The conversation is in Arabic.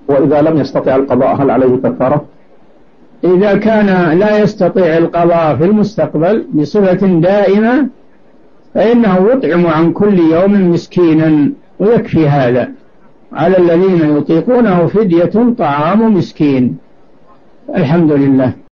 وإذا لم يستطع القضاء هل عليه كفارة؟ إذا كان لا يستطيع القضاء في المستقبل بصفة دائمة فإنه يطعم عن كل يوم مسكينا، ويكفي هذا. على الذين يطيقونه فدية طعام مسكين. الحمد لله.